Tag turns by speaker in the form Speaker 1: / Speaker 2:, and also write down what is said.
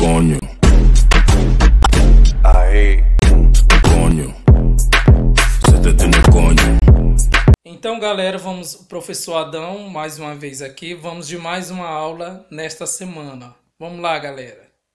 Speaker 1: Conho.
Speaker 2: Aí.
Speaker 1: Conho. Você tá no conho.
Speaker 3: Então, galera, vamos, professor Adão, mais uma vez aqui. Vamos de mais uma aula nesta semana. Vamos lá, galera.